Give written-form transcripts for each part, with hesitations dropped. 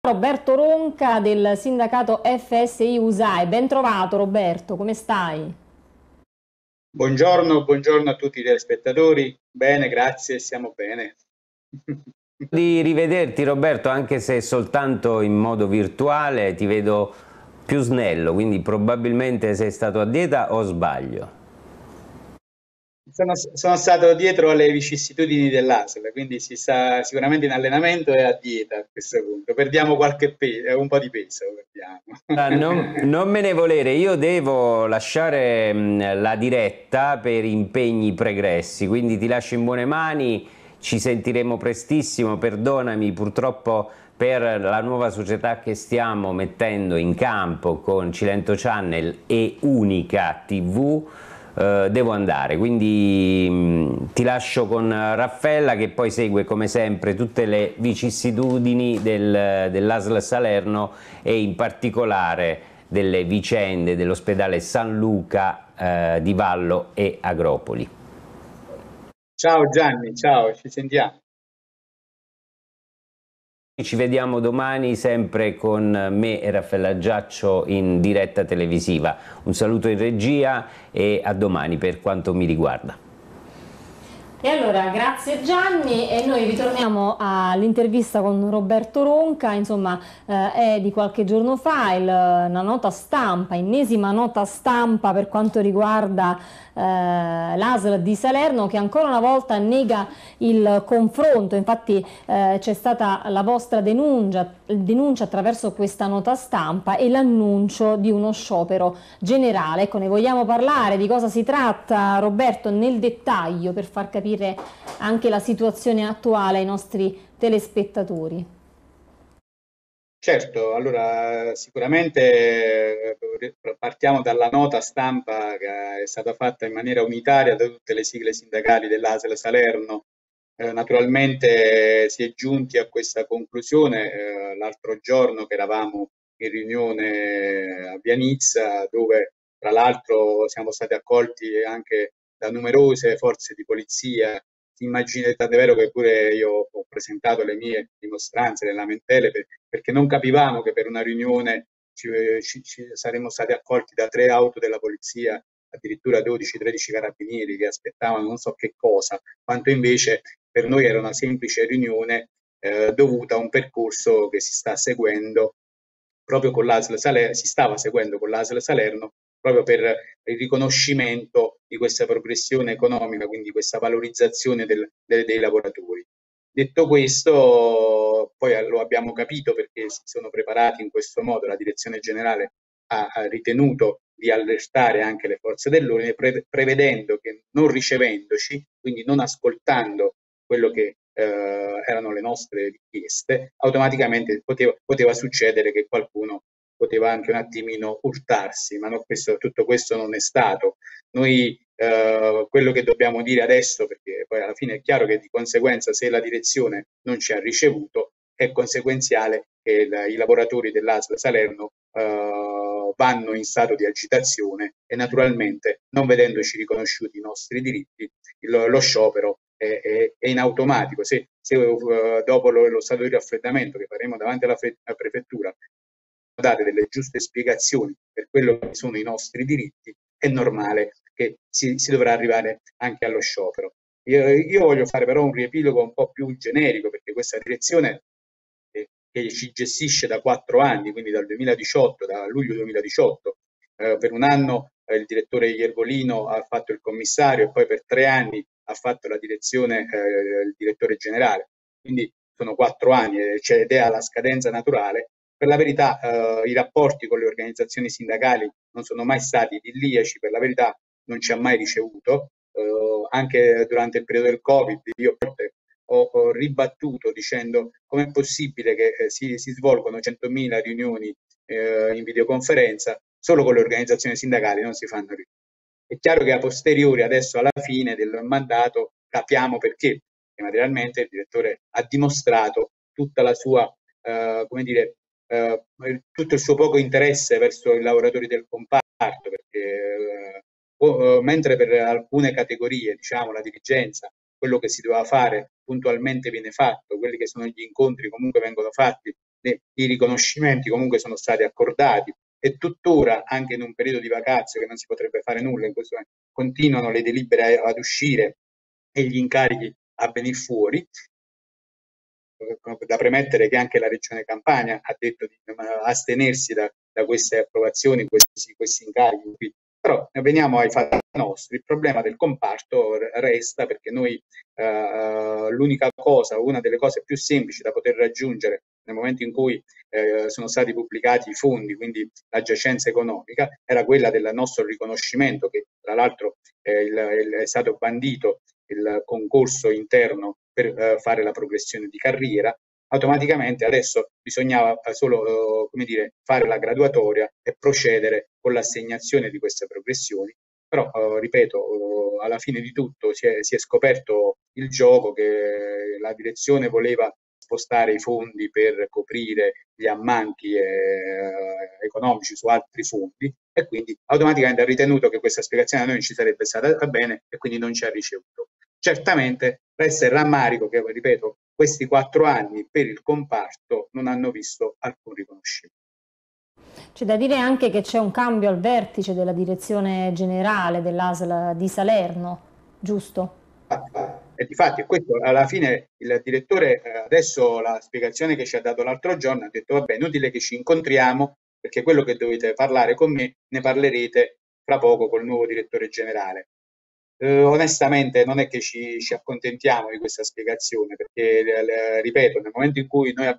Roberto Ronca del sindacato FSI USAE. Ben trovato Roberto, come stai? Buongiorno a tutti i telespettatori. Bene, grazie, stiamo bene. Di rivederti Roberto, anche se soltanto in modo virtuale, ti vedo più snello, quindi probabilmente sei stato a dieta o sbaglio? Sono stato dietro alle vicissitudini dell'ASL, quindi si sta sicuramente in allenamento e a dieta a questo punto. Perdiamo qualche peso, un po' di peso, perdiamo. Non me ne volere, io devo lasciare la diretta per impegni pregressi, quindi ti lascio in buone mani, ci sentiremo prestissimo, perdonami purtroppo per la nuova società che stiamo mettendo in campo con Cilento Channel e Unica TV. Devo andare, quindi ti lascio con Raffaella che poi segue come sempre tutte le vicissitudini dell'ASL Salerno e in particolare delle vicende dell'ospedale San Luca di Vallo e Agropoli. Ciao Gianni, ciao, ci sentiamo. Ci vediamo domani sempre con me e Raffaella Giaccio in diretta televisiva. Un saluto in regia e a domani per quanto mi riguarda. E allora, grazie Gianni e noi ritorniamo all'intervista con Roberto Ronca, insomma è di qualche giorno fa una nota stampa, ennesima nota stampa per quanto riguarda l'ASL di Salerno che ancora una volta nega il confronto, infatti c'è stata la vostra denuncia attraverso questa nota stampa e l'annuncio di uno sciopero generale. Ecco, ne vogliamo parlare, di cosa si tratta Roberto nel dettaglio per far capire anche la situazione attuale ai nostri telespettatori. Certo, allora sicuramente partiamo dalla nota stampa che è stata fatta in maniera unitaria da tutte le sigle sindacali dell'ASL Salerno. Naturalmente si è giunti a questa conclusione l'altro giorno che eravamo in riunione a Pianizza, dove tra l'altro siamo stati accolti anche da numerose forze di polizia. Immaginate, tant'è vero che pure io ho presentato le mie dimostranze, le lamentele, perché non capivamo che per una riunione ci saremmo stati accolti da 3 auto della polizia, addirittura 12-13 carabinieri che aspettavano non so che cosa, quanto invece per noi era una semplice riunione dovuta a un percorso che si sta seguendo proprio con l'ASL Salerno, si stava seguendo con l'ASL Salerno proprio per il riconoscimento di questa progressione economica, quindi questa valorizzazione dei lavoratori. Detto questo, poi lo abbiamo capito perché si sono preparati in questo modo, la direzione generale ha ritenuto di allertare anche le forze dell'ordine, prevedendo che non ricevendoci, quindi non ascoltando quello che erano le nostre richieste, automaticamente poteva succedere che qualcuno poteva anche un attimino urtarsi, ma no, tutto questo non è stato. Noi quello che dobbiamo dire adesso, perché poi alla fine è chiaro che di conseguenza se la direzione non ci ha ricevuto, è conseguenziale che i lavoratori dell'ASL Salerno vanno in stato di agitazione e naturalmente non vedendoci riconosciuti i nostri diritti, lo sciopero è in automatico. Se dopo lo stato di raffreddamento che faremo davanti alla prefettura date delle giuste spiegazioni per quello che sono i nostri diritti, è normale che si dovrà arrivare anche allo sciopero. Io voglio fare però un riepilogo un po' più generico perché questa direzione che ci gestisce da 4 anni, quindi dal 2018, da luglio 2018, per un anno il direttore Iervolino ha fatto il commissario e poi per 3 anni ha fatto la direzione il direttore generale, quindi sono 4 anni ed è alla scadenza naturale. Per la verità i rapporti con le organizzazioni sindacali non sono mai stati idilliaci, per la verità non ci ha mai ricevuto, anche durante il periodo del Covid io ho ribattuto dicendo com'è possibile che si svolgono 100.000 riunioni in videoconferenza, solo con le organizzazioni sindacali non si fanno riunioni. È chiaro che a posteriori, adesso alla fine del mandato, capiamo perché, e materialmente il direttore ha dimostrato tutta la sua, come dire, tutto il suo poco interesse verso i lavoratori del comparto, perché mentre per alcune categorie, diciamo, la dirigenza, quello che si doveva fare puntualmente viene fatto, quelli che sono gli incontri comunque vengono fatti, i riconoscimenti comunque sono stati accordati e tuttora, anche in un periodo di vacanze che non si potrebbe fare nulla, in questo momento continuano le delibere ad uscire e gli incarichi a venire fuori. Da premettere che anche la Regione Campania ha detto di astenersi da queste approvazioni, questi incarichi. Però veniamo ai fatti nostri. Il problema del comparto resta perché noi l'unica cosa, una delle cose più semplici da poter raggiungere nel momento in cui sono stati pubblicati i fondi, quindi la giacenza economica, era quella del nostro riconoscimento, che tra l'altro è stato bandito il concorso interno per fare la progressione di carriera. Automaticamente adesso bisognava solo come dire, fare la graduatoria e procedere con l'assegnazione di queste progressioni. Però, ripeto, alla fine di tutto si è scoperto il gioco che la direzione voleva spostare i fondi per coprire gli ammanchi economici su altri fondi e quindi automaticamente ha ritenuto che questa spiegazione a noi non ci sarebbe stata bene e quindi non ci ha ricevuto. Certamente resta il rammarico che, ripeto, questi 4 anni per il comparto non hanno visto alcun riconoscimento. C'è da dire anche che c'è un cambio al vertice della direzione generale dell'ASL di Salerno, giusto? E difatti questo alla fine il direttore, adesso la spiegazione che ci ha dato l'altro giorno, ha detto vabbè, inutile che ci incontriamo perché quello che dovete parlare con me ne parlerete fra poco col nuovo direttore generale. Onestamente non è che ci accontentiamo di questa spiegazione perché, ripeto, nel momento in cui noi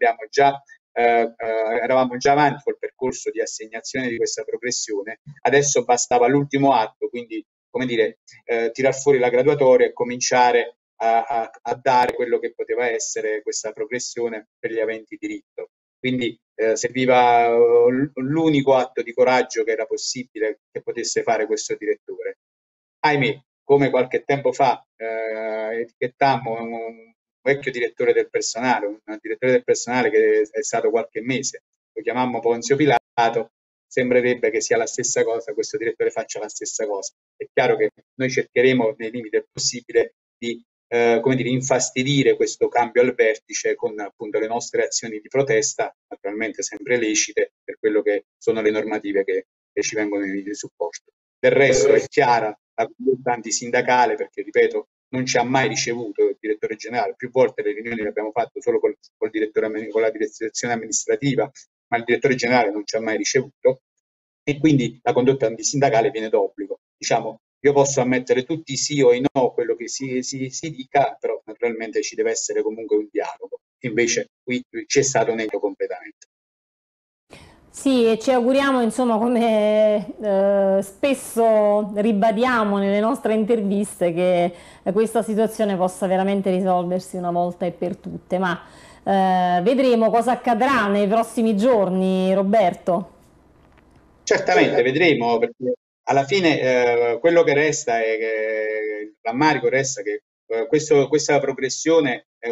eravamo già avanti col percorso di assegnazione di questa progressione, adesso bastava l'ultimo atto, quindi come dire, tirar fuori la graduatoria e cominciare a dare quello che poteva essere questa progressione per gli aventi diritto. Quindi serviva l'unico atto di coraggio che era possibile che potesse fare questo direttore. Ahimè, come qualche tempo fa etichettammo un vecchio direttore del personale, un direttore del personale che è stato qualche mese, lo chiamammo Ponzio Pilato, sembrerebbe che sia la stessa cosa, questo direttore faccia la stessa cosa. È chiaro che noi cercheremo nei limiti del possibile di come dire, infastidire questo cambio al vertice con appunto le nostre azioni di protesta, naturalmente sempre lecite per quello che sono le normative che ci vengono di supporto. Del resto è chiara la condotta antisindacale perché, ripeto, non ci ha mai ricevuto il direttore generale, più volte le riunioni le abbiamo fatte solo con la direzione amministrativa, ma il direttore generale non ci ha mai ricevuto e quindi la condotta antisindacale viene d'obbligo. Diciamo, io posso ammettere tutti sì o i no quello che si dica, però naturalmente ci deve essere comunque un dialogo. Invece qui c'è stato un eco completamente. Sì, e ci auguriamo, insomma, come spesso ribadiamo nelle nostre interviste, che questa situazione possa veramente risolversi una volta e per tutte. Ma vedremo cosa accadrà nei prossimi giorni, Roberto. Certamente, vedremo, perché alla fine quello che resta è che il rammarico resta che questa progressione è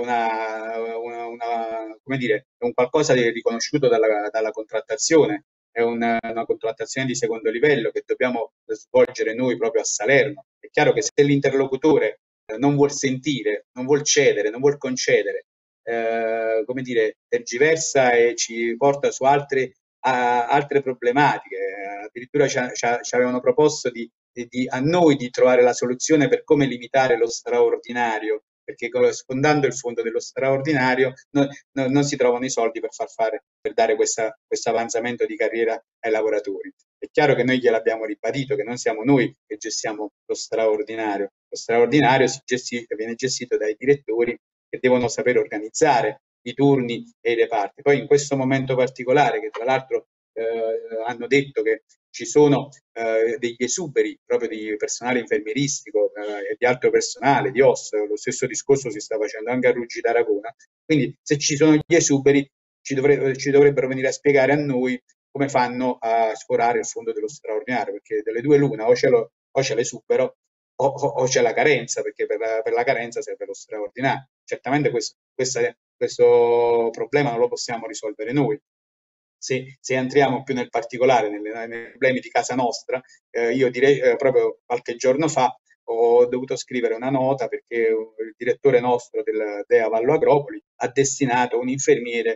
come dire, è un qualcosa di riconosciuto dalla contrattazione, è una contrattazione di secondo livello che dobbiamo svolgere noi proprio a Salerno. È chiaro che se l'interlocutore non vuol sentire, non vuol cedere, non vuol concedere, come dire, tergiversa e ci porta su altre problematiche. Addirittura ci avevano proposto a noi di trovare la soluzione per come limitare lo straordinario, perché sfondando il fondo dello straordinario non si trovano i soldi per dare questo avanzamento di carriera ai lavoratori. È chiaro che noi gliel'abbiamo ribadito, che non siamo noi che gestiamo lo straordinario. Lo straordinario viene gestito dai direttori che devono sapere organizzare i turni e i reparti. Poi in questo momento particolare, che tra l'altro hanno detto che ci sono degli esuberi proprio di personale infermieristico e di altro personale, di OS, lo stesso discorso si sta facendo anche a Ruggi d'Aragona, quindi se ci sono gli esuberi ci dovrebbero venire a spiegare a noi come fanno a sforare il fondo dello straordinario, perché delle due l'una, o c'è l'esubero o c'è la carenza, perché per la carenza serve lo straordinario. Certamente questo problema non lo possiamo risolvere noi. Se entriamo più nel particolare nei problemi di casa nostra, io direi proprio qualche giorno fa ho dovuto scrivere una nota perché il direttore nostro del DEA Vallo Agropoli ha destinato un infermiere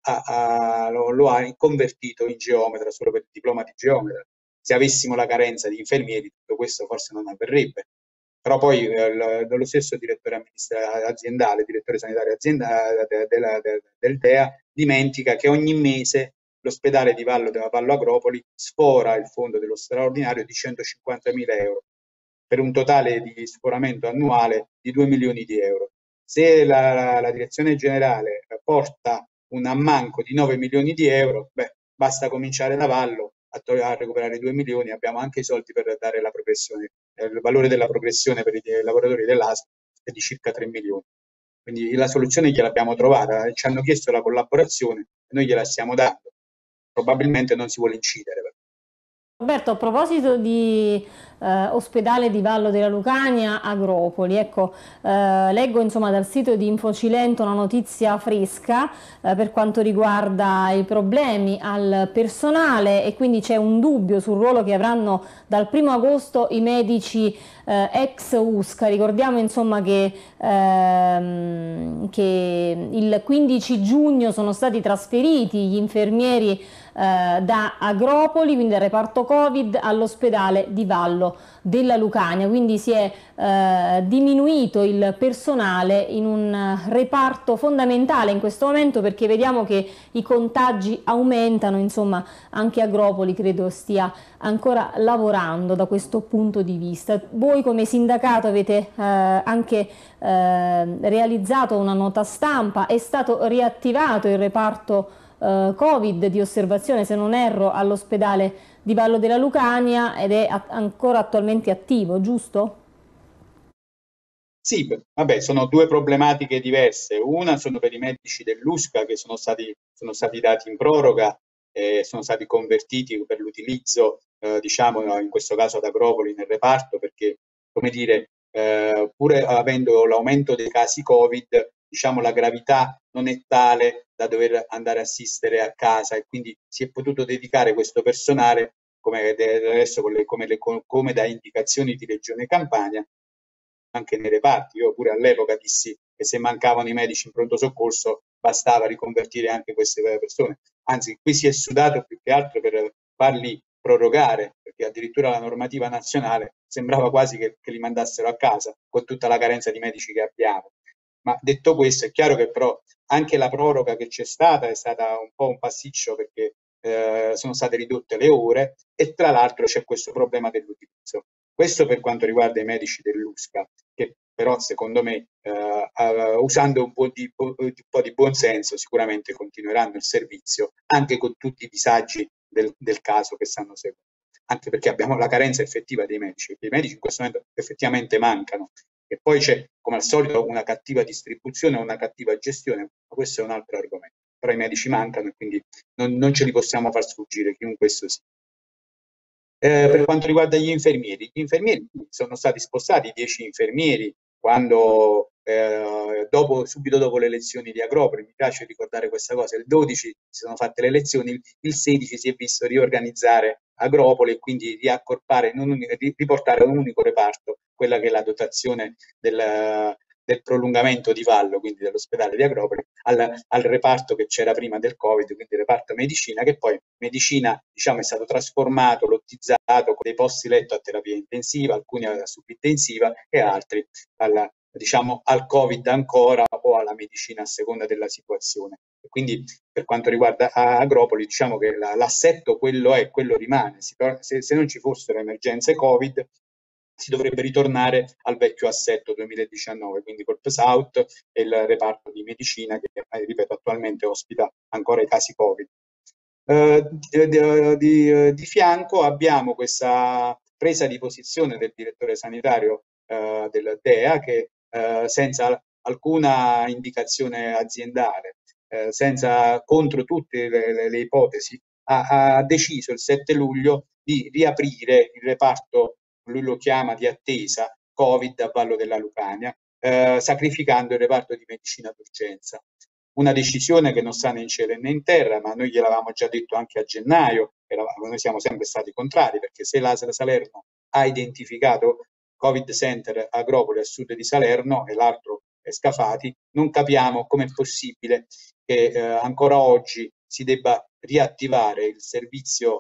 lo ha convertito in geometra solo per il diploma di geometra. Se avessimo la carenza di infermieri, tutto questo forse non avverrebbe. Però poi lo stesso direttore aziendale, direttore sanitario aziendale del DEA, dimentica che ogni mese l'ospedale di Vallo Agropoli sfora il fondo dello straordinario di 150.000 euro, per un totale di sforamento annuale di 2 milioni di euro. Se la direzione generale porta un ammanco di 9 milioni di euro, basta cominciare da Vallo a recuperare 2 milioni, abbiamo anche i soldi per dare la progressione. Il valore della progressione per i lavoratori dell'ASL è di circa 3 milioni. Quindi la soluzione gliel'abbiamo trovata, ci hanno chiesto la collaborazione e noi gliela stiamo dando. Probabilmente non si vuole incidere. Roberto, a proposito di ospedale di Vallo della Lucania, Agropoli, ecco, leggo insomma dal sito di Infocilento una notizia fresca per quanto riguarda i problemi al personale, e quindi c'è un dubbio sul ruolo che avranno dal 1° agosto i medici ex USCA. Ricordiamo insomma che il 15 giugno sono stati trasferiti gli infermieri da Agropoli, quindi dal reparto Covid, all'ospedale di Vallo della Lucania, quindi si è diminuito il personale in un reparto fondamentale in questo momento, perché vediamo che i contagi aumentano. Insomma, anche Agropoli credo stia ancora lavorando da questo punto di vista. Voi come sindacato avete anche realizzato una nota stampa, è stato riattivato il reparto Covid di osservazione, se non erro, all'ospedale di Vallo della Lucania, ed è ancora attualmente attivo, giusto? Sì, vabbè, sono due problematiche diverse. Una sono per i medici dell'USCA che sono stati dati in proroga e sono stati convertiti per l'utilizzo, diciamo, in questo caso ad Agropoli nel reparto, perché, come dire, pur avendo l'aumento dei casi Covid, diciamo, la gravità non è tale da dover andare a assistere a casa, e quindi si è potuto dedicare questo personale, come adesso come da indicazioni di Regione Campania, anche nei reparti. Io pure all'epoca dissi che se mancavano i medici in pronto soccorso bastava riconvertire anche queste persone. Anzi, qui si è sudato più che altro per farli prorogare, perché addirittura la normativa nazionale sembrava quasi che li mandassero a casa, con tutta la carenza di medici che abbiamo. Ma detto questo, è chiaro che però anche la proroga che c'è stata è stata un po' un pasticcio, perché sono state ridotte le ore, e tra l'altro c'è questo problema dell'utilizzo. Questo per quanto riguarda i medici dell'USCA, che però secondo me, usando un po' di buonsenso, sicuramente continueranno il servizio, anche con tutti i disagi del caso che stanno seguendo. Anche perché abbiamo la carenza effettiva dei medici. I medici in questo momento effettivamente mancano. E poi c'è, come al solito, una cattiva distribuzione o una cattiva gestione, ma questo è un altro argomento. Però i medici mancano e quindi non ce li possiamo far sfuggire, chiunque esso sia. Per quanto riguarda gli infermieri sono stati spostati 10 infermieri quando, subito dopo le elezioni di Agropoli. Mi piace ricordare questa cosa: il 12 si sono fatte le elezioni, il 16 si è visto riorganizzare Agropoli e quindi riportare a un unico reparto quella che è la dotazione del prolungamento di Vallo, quindi dell'ospedale di Agropoli, al reparto che c'era prima del Covid, quindi il reparto medicina, che poi medicina, diciamo, è stato trasformato, lottizzato, con dei posti letto a terapia intensiva, alcuni alla subintensiva e altri diciamo, al Covid ancora, o alla medicina a seconda della situazione. E quindi per quanto riguarda Agropoli, diciamo che l'assetto quello rimane. Se non ci fossero emergenze Covid, si dovrebbe ritornare al vecchio assetto 2019, quindi col PSAUT e il reparto di medicina che, ripeto, attualmente ospita ancora i casi Covid. Di fianco abbiamo questa presa di posizione del direttore sanitario del DEA, che senza alcuna indicazione aziendale, contro tutte le ipotesi, ha deciso il 7 luglio di riaprire il reparto, lui lo chiama di attesa Covid a Vallo della Lucania, sacrificando il reparto di medicina d'urgenza. Una decisione che non sta né in cielo né in terra, ma noi gliel'avevamo già detto anche a gennaio, noi siamo sempre stati contrari, perché se l'ASL Salerno ha identificato Covid Center Agropoli a sud di Salerno e l'altro è Scafati, non capiamo com'è possibile che ancora oggi si debba riattivare il servizio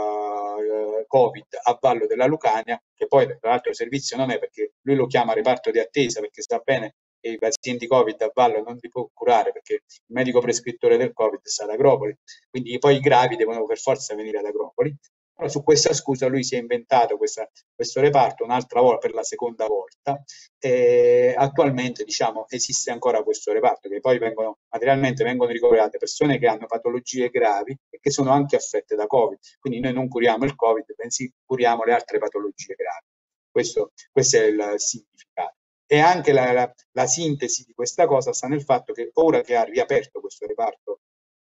Covid a Vallo della Lucania, che poi tra l'altro il servizio non è, perché lui lo chiama reparto di attesa, perché sa bene che i pazienti Covid a Vallo non li può curare, perché il medico prescrittore del Covid sta ad Agropoli, quindi poi i gravi devono per forza venire ad Agropoli. Però su questa scusa lui si è inventato questo reparto un'altra volta, per la seconda volta, e attualmente diciamo esiste ancora questo reparto, che poi materialmente vengono ricoverate persone che hanno patologie gravi e che sono anche affette da Covid, quindi noi non curiamo il Covid, bensì curiamo le altre patologie gravi. Questo è il significato. E anche la sintesi di questa cosa sta nel fatto che ora che ha riaperto questo reparto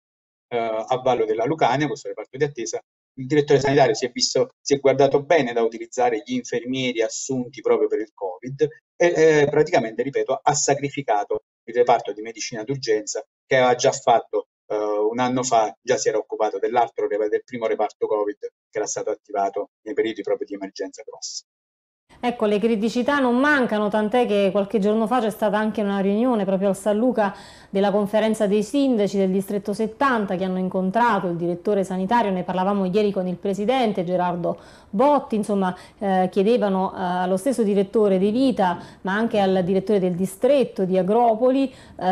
a Vallo della Lucania, questo reparto di attesa, il direttore sanitario si è guardato bene da utilizzare gli infermieri assunti proprio per il Covid e praticamente, ripeto, ha sacrificato il reparto di medicina d'urgenza che aveva già fatto un anno fa, già si era occupato del primo reparto Covid che era stato attivato nei periodi proprio di emergenza grossa. Ecco, le criticità non mancano, tant'è che qualche giorno fa c'è stata anche una riunione proprio al San Luca della conferenza dei sindaci del distretto 70 che hanno incontrato il direttore sanitario, ne parlavamo ieri con il presidente Gerardo Botti, insomma chiedevano allo stesso direttore De Vita ma anche al direttore del distretto di Agropoli,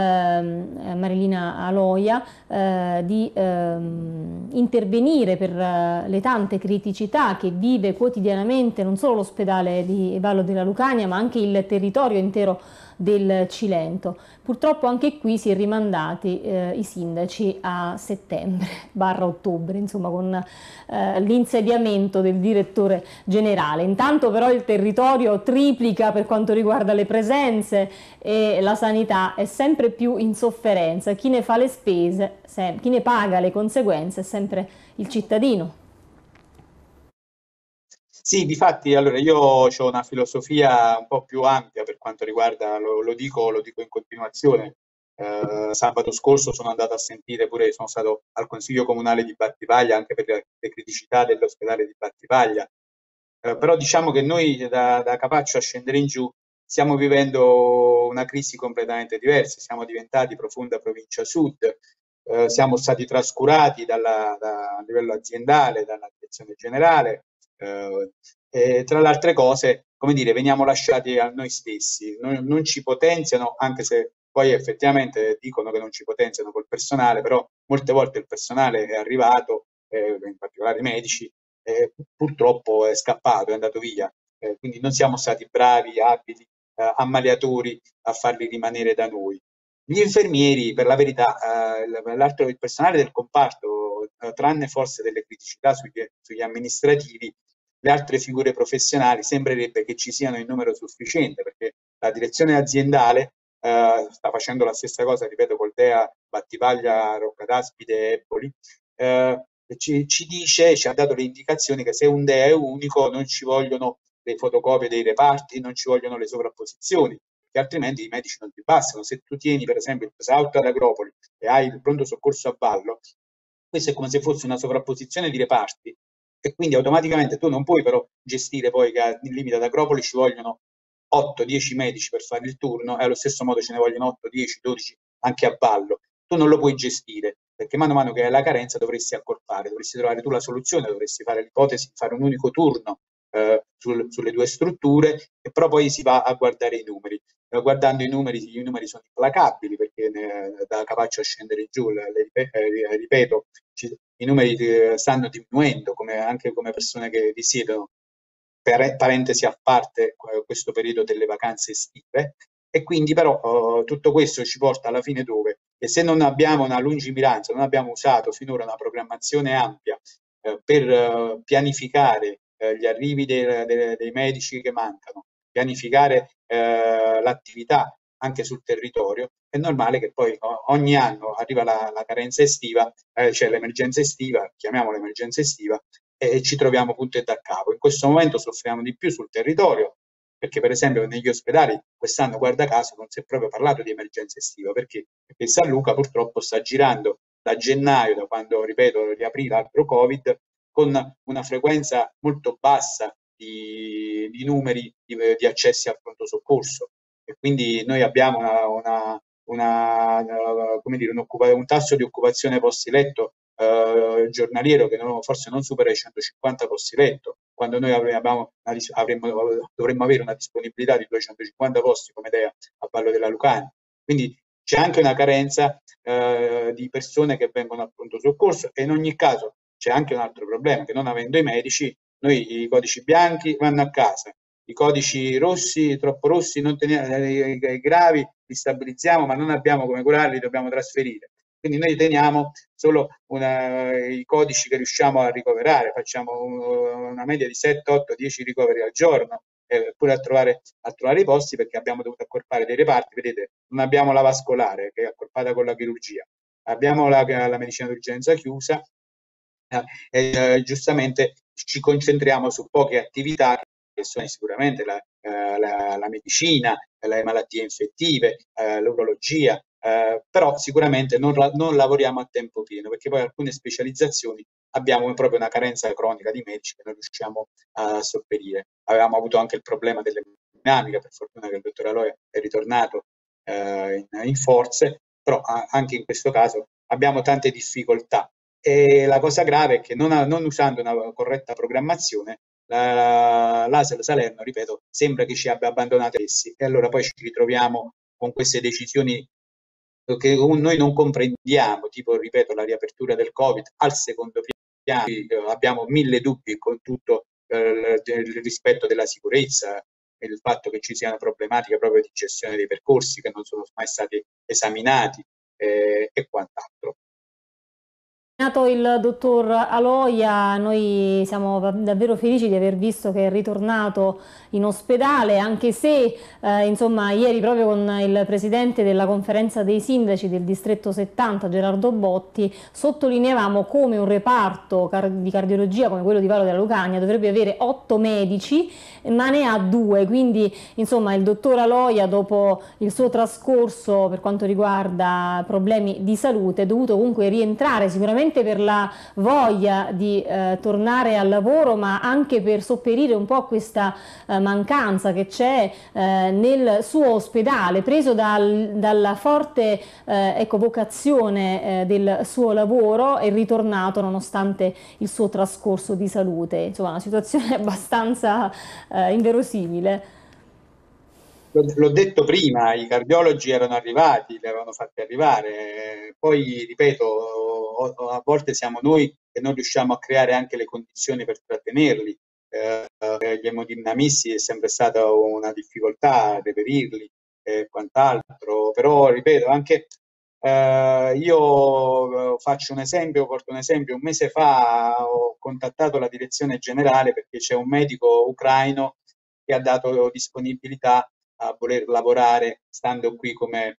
Marilina Aloia, di intervenire per le tante criticità che vive quotidianamente non solo l'ospedale di Vallo della Lucania ma anche il territorio intero del Cilento. Purtroppo anche qui si è rimandati i sindaci a settembre/ottobre, insomma, con l'insediamento del direttore generale. Intanto però il territorio triplica per quanto riguarda le presenze e la sanità è sempre più in sofferenza. Chi ne fa le spese, chi ne paga le conseguenze è sempre il cittadino. Sì, difatti, allora io ho una filosofia un po' più ampia per quanto riguarda, lo dico in continuazione. Sabato scorso sono andato a sentire pure, sono stato al Consiglio Comunale di Battipaglia anche per le criticità dell'ospedale di Battipaglia. Però diciamo che noi da Capaccio a scendere in giù stiamo vivendo una crisi completamente diversa, siamo diventati profonda provincia sud, siamo stati trascurati a livello aziendale, dalla direzione generale, e tra le altre cose, come dire, veniamo lasciati a noi stessi, non ci potenziano, anche se poi effettivamente dicono che non ci potenziano col personale, però molte volte il personale è arrivato, in particolare i medici, purtroppo è scappato, è andato via, quindi non siamo stati bravi, abili, ammaliatori a farli rimanere da noi. Gli infermieri, per la verità, il personale del comparto, tranne forse delle criticità sugli amministrativi, le altre figure professionali sembrerebbe che ci siano in numero sufficiente, perché la direzione aziendale sta facendo la stessa cosa, ripeto, col DEA, Battipaglia, Roccadaspide, Eboli, ci ha dato le indicazioni che se un DEA è unico non ci vogliono le fotocopie dei reparti, non ci vogliono le sovrapposizioni, che altrimenti i medici non ti bastano. Se tu tieni per esempio il Pesauto ad Agropoli e hai il pronto soccorso a Vallo, questo è come se fosse una sovrapposizione di reparti e quindi automaticamente tu non puoi però gestire poi che al limite ad Agropoli ci vogliono 8-10 medici per fare il turno e allo stesso modo ce ne vogliono 8, 10, 12 anche a Vallo. Tu non lo puoi gestire perché mano a mano che hai la carenza dovresti accorpare, dovresti trovare tu la soluzione, dovresti fare l'ipotesi di fare un unico turno sulle due strutture, e però poi si va a guardare i numeri. Guardando i numeri sono implacabili perché da Capaccio a scendere in giù, ripeto, i numeri stanno diminuendo, anche come persone che risiedono, parentesi a parte, questo periodo delle vacanze estive, e quindi però tutto questo ci porta alla fine dove? E se non abbiamo una lungimiranza, non abbiamo usato finora una programmazione ampia per pianificare gli arrivi dei medici che mancano, pianificare l'attività anche sul territorio, è normale che poi ogni anno arriva la carenza estiva, cioè l'emergenza estiva, chiamiamola emergenza estiva, e ci troviamo punto e da capo. In questo momento soffriamo di più sul territorio, perché per esempio negli ospedali quest'anno, guarda caso, non si è proprio parlato di emergenza estiva, perché San Luca purtroppo sta girando da gennaio, da quando, ripeto, riaprì l'altro Covid, con una frequenza molto bassa di numeri di accessi al pronto soccorso, e quindi noi abbiamo come dire, un tasso di occupazione posti letto giornaliero che forse non supera i 150 posti letto, quando noi dovremmo avere una disponibilità di 250 posti come idea a Vallo della Lucania. Quindi c'è anche una carenza di persone che vengono al pronto soccorso, e in ogni caso c'è anche un altro problema, che non avendo i medici, noi i codici bianchi vanno a casa, i codici rossi, troppo rossi, non teniamo, i gravi li stabilizziamo, ma non abbiamo come curarli, dobbiamo trasferire. Quindi noi teniamo solo i codici che riusciamo a ricoverare, facciamo una media di 7, 8, 10 ricoveri al giorno, pure a trovare i posti, perché abbiamo dovuto accorpare dei reparti. Vedete, non abbiamo la vascolare, che è accorpata con la chirurgia, abbiamo la medicina d'urgenza chiusa, giustamente ci concentriamo su poche attività che sono sicuramente la medicina, le malattie infettive, l'urologia, però sicuramente non lavoriamo a tempo pieno, perché poi alcune specializzazioni abbiamo proprio una carenza cronica di medici che non riusciamo a sopperire. Avevamo avuto anche il problema delle dinamiche, per fortuna che il dottor Aloia è ritornato in forze, però anche in questo caso abbiamo tante difficoltà. E la cosa grave è che non usando una corretta programmazione, l'ASL Salerno, ripeto, sembra che ci abbia abbandonato essi, e allora poi ci ritroviamo con queste decisioni che noi non comprendiamo, tipo, ripeto, la riapertura del Covid al secondo piano. Abbiamo 1000 dubbi con tutto il rispetto della sicurezza e il fatto che ci siano problematiche proprio di gestione dei percorsi che non sono mai stati esaminati e quant'altro. Il dottor Aloia, noi siamo davvero felici di aver visto che è ritornato in ospedale, anche se insomma ieri proprio con il presidente della conferenza dei sindaci del distretto 70, Gerardo Botti, sottolineavamo come un reparto di cardiologia come quello di Vallo della Lucania dovrebbe avere 8 medici, ma ne ha 2, quindi insomma il dottor Aloia, dopo il suo trascorso per quanto riguarda problemi di salute, è dovuto comunque rientrare, sicuramente per la voglia di tornare al lavoro, ma anche per sopperire un po' a questa mancanza che c'è nel suo ospedale, preso dalla forte vocazione del suo lavoro, è ritornato nonostante il suo trascorso di salute. Insomma, una situazione abbastanza inverosimile. L'ho detto prima, i cardiologi erano arrivati, li avevano fatti arrivare, poi ripeto, a volte siamo noi che non riusciamo a creare anche le condizioni per trattenerli. Gli emodinamisti è sempre stata una difficoltà a reperirli e quant'altro, però ripeto, anche io faccio un esempio, porto un esempio: un mese fa ho contattato la direzione generale perché c'è un medico ucraino che ha dato disponibilità a voler lavorare stando qui come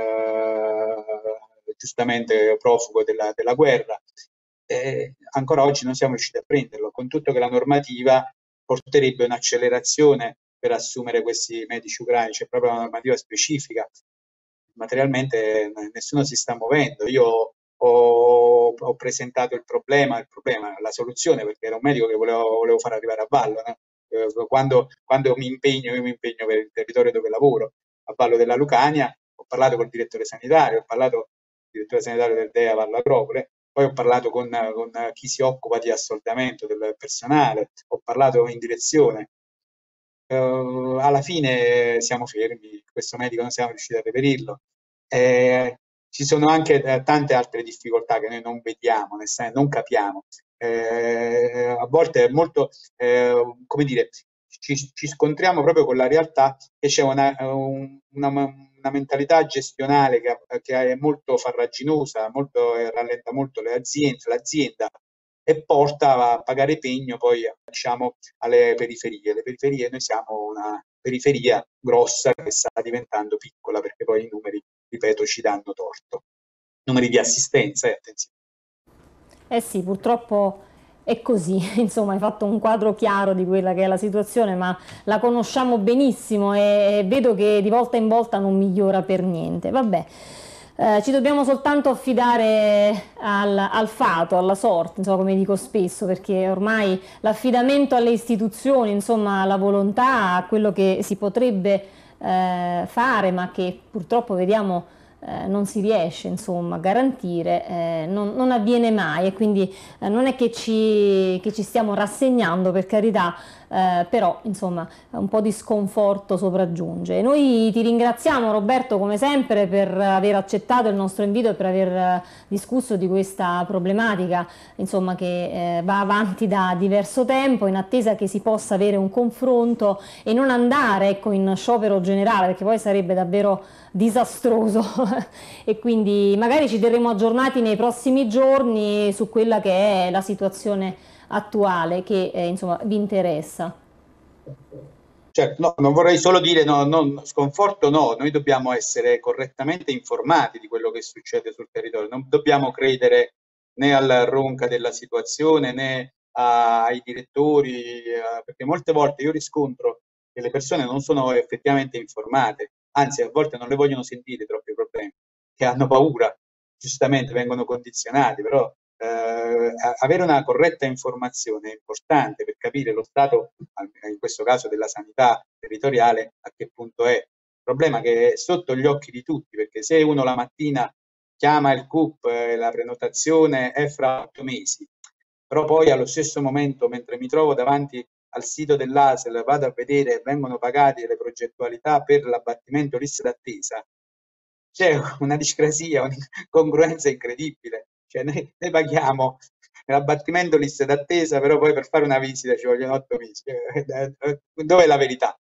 giustamente profugo della guerra. Ancora oggi non siamo riusciti a prenderlo, con tutto che la normativa porterebbe un'accelerazione per assumere questi medici ucraini, c'è proprio una normativa specifica. Materialmente nessuno si sta muovendo. Io ho presentato il problema, la soluzione, perché era un medico che volevo far arrivare a Vallo, no? Quando io mi impegno per il territorio dove lavoro, a Vallo della Lucania. Ho parlato col direttore sanitario, ho parlato con il direttore sanitario del DEA Vallo Acropole, poi ho parlato con chi si occupa di assoldamento del personale, ho parlato in direzione. Alla fine siamo fermi, questo medico non siamo riusciti a reperirlo. Ci sono anche tante altre difficoltà che noi non vediamo, non capiamo. A volte è molto, come dire, ci scontriamo proprio con la realtà che c'è una mentalità gestionale che è molto farraginosa, rallenta molto l'azienda e porta a pagare pegno poi, diciamo, alle periferie. Le periferie, noi siamo una periferia grossa che sta diventando piccola, perché poi i numeri, ripeto, ci danno torto. Numeri di assistenza, attenzione. Eh sì, purtroppo è così, insomma hai fatto un quadro chiaro di quella che è la situazione, ma la conosciamo benissimo e vedo che di volta in volta non migliora per niente. Vabbè, ci dobbiamo soltanto affidare al fato, alla sorte, insomma, come dico spesso, perché ormai l'affidamento alle istituzioni, insomma la volontà, quello che si potrebbe fare, ma che purtroppo vediamo non si riesce insomma a garantire, non avviene mai, e quindi non è che ci stiamo rassegnando, per carità, però insomma un po' di sconforto sopraggiunge. Noi ti ringraziamo, Roberto, come sempre, per aver accettato il nostro invito e per aver discusso di questa problematica, insomma, che va avanti da diverso tempo, in attesa che si possa avere un confronto e non andare, ecco, in sciopero generale, perché poi sarebbe davvero disastroso. E quindi magari ci terremo aggiornati nei prossimi giorni su quella che è la situazione attuale che insomma vi interessa. Certo, no, non vorrei solo dire sconforto no, noi dobbiamo essere correttamente informati di quello che succede sul territorio, non dobbiamo credere né al ronca della situazione né ai direttori, perché molte volte io riscontro che le persone non sono effettivamente informate, anzi a volte non le vogliono sentire troppi problemi, che hanno paura, giustamente vengono condizionati, però avere una corretta informazione è importante per capire lo stato, in questo caso della sanità territoriale, a che punto è. Il problema è che è sotto gli occhi di tutti, perché se uno la mattina chiama il CUP e la prenotazione è fra 8 mesi, però poi allo stesso momento, mentre mi trovo davanti al sito dell'ASL, vado a vedere, vengono pagate le progettualità per l'abbattimento liste d'attesa, c'è una discrasia, un'incongruenza incredibile. Cioè noi paghiamo l'abbattimento liste d'attesa, però poi per fare una visita ci vogliono 8 mesi. Dov'è la verità?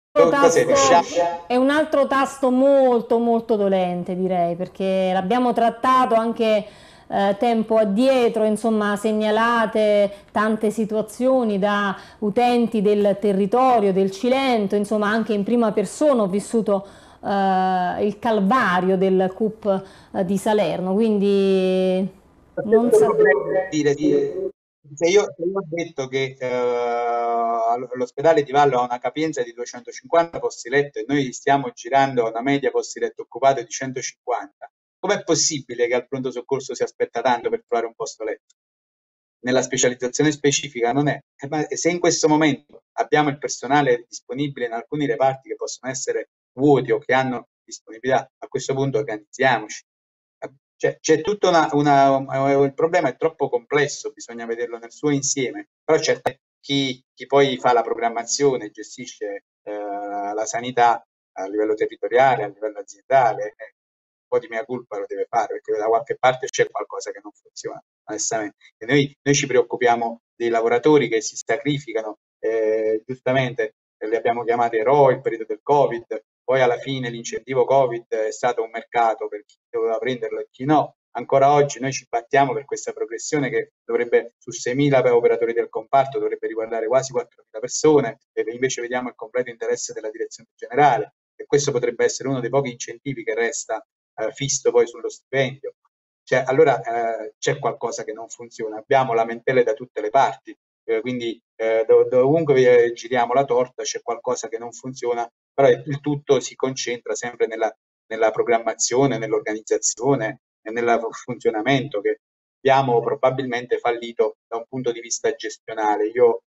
È un altro tasto molto molto dolente, direi, perché l'abbiamo trattato anche tempo addietro, insomma, segnalate tante situazioni da utenti del territorio, del Cilento, insomma anche in prima persona ho vissuto il calvario del CUP di Salerno, quindi non dire, se io ho detto che l'ospedale di Vallo ha una capienza di 250 posti letto e noi stiamo girando a una media posti letto occupato di 150, com'è possibile che al pronto soccorso si aspetta tanto per trovare un posto letto? Nella specializzazione specifica non è. Ma se in questo momento abbiamo il personale disponibile in alcuni reparti che possono essere vuoti o che hanno disponibilità, a questo punto organizziamoci. C'è tutta il problema è troppo complesso, bisogna vederlo nel suo insieme, però certo chi poi fa la programmazione, gestisce la sanità a livello territoriale, a livello aziendale, un po' di mea culpa lo deve fare, perché da qualche parte c'è qualcosa che non funziona, onestamente. E noi ci preoccupiamo dei lavoratori che si sacrificano, giustamente li abbiamo chiamati eroi il periodo del Covid, poi alla fine l'incentivo Covid è stato un mercato per chi doveva prenderlo e chi no. Ancora oggi noi ci battiamo per questa progressione che dovrebbe, su 6.000 operatori del comparto, dovrebbe riguardare quasi 4.000 persone, e invece vediamo il completo interesse della direzione generale, e questo potrebbe essere uno dei pochi incentivi che resta fisso poi sullo stipendio. Cioè, allora c'è qualcosa che non funziona, abbiamo lamentele da tutte le parti, quindi dovunque giriamo la torta c'è qualcosa che non funziona, però il tutto si concentra sempre nella programmazione, nell'organizzazione e nel funzionamento, che abbiamo probabilmente fallito da un punto di vista gestionale. Io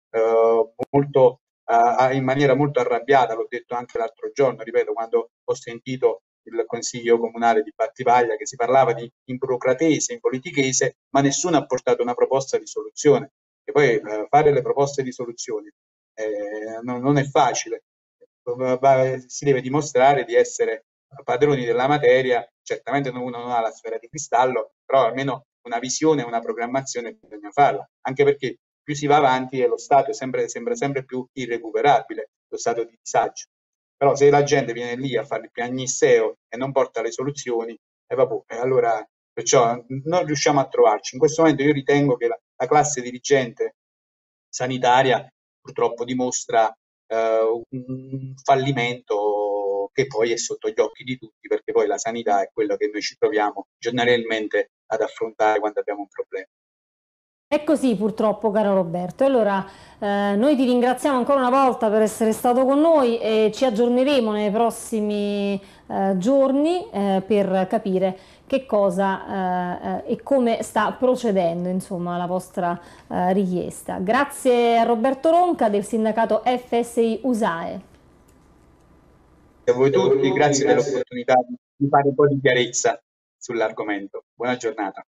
in maniera molto arrabbiata, l'ho detto anche l'altro giorno, ripeto, quando ho sentito il consiglio comunale di Battipaglia che si parlava di imburocratese, impolitichese, ma nessuno ha portato una proposta di soluzione. E poi fare le proposte di soluzioni non è facile, si deve dimostrare di essere padroni della materia. Certamente uno non ha la sfera di cristallo, però almeno una visione, una programmazione bisogna farla, anche perché più si va avanti e lo Stato sembra sempre più irrecuperabile, lo stato di disagio. Però se la gente viene lì a fare il piagnisteo e non porta le soluzioni, allora perciò non riusciamo a trovarci. In questo momento io ritengo che la classe dirigente sanitaria purtroppo dimostra un fallimento che poi è sotto gli occhi di tutti, perché poi la sanità è quello che noi ci troviamo giornaliamente ad affrontare quando abbiamo un problema. è così purtroppo, caro Roberto. Allora, noi ti ringraziamo ancora una volta per essere stato con noi e ci aggiorneremo nei prossimi giorni per capire che cosa e come sta procedendo, insomma, la vostra richiesta. Grazie a Roberto Ronca del sindacato FSI USAE. A voi tutti, grazie dell'opportunità di di fare un po' di chiarezza sull'argomento. Buona giornata.